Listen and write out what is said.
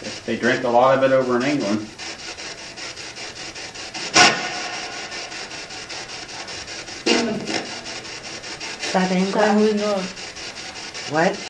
They drink a lot of it over in England. Is that England? That we know. What?